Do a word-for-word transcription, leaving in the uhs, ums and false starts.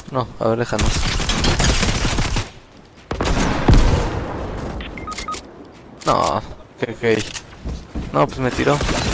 No, a ver, déjanos. No, que gay. No, pues me tiró.